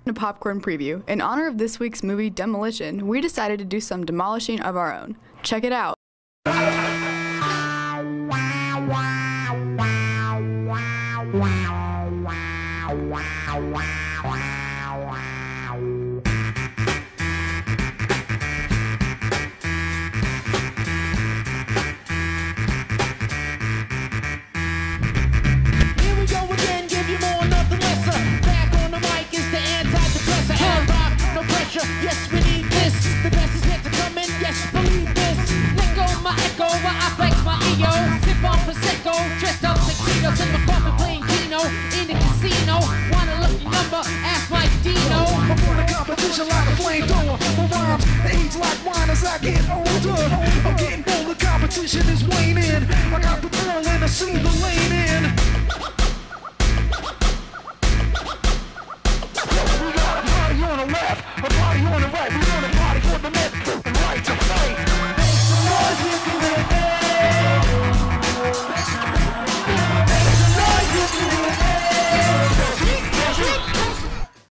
to Popcorn Preview. In honor of this week's movie Demolition, we decided to do some demolishing of our own. Check it out. Yes, we need this. The best is yet to come in. Yes, believe this. Let go my echo while I flex my ego. Sip on Prosecco, dressed up tuxedos in my coffin playing Keno in the casino. Want a lucky number? Ask my Dino. I'm on a competition like a flamethrower. My rhymes age like wine as I get older. I'm getting bolder, competition is waning. I got the ball and I see the lane in.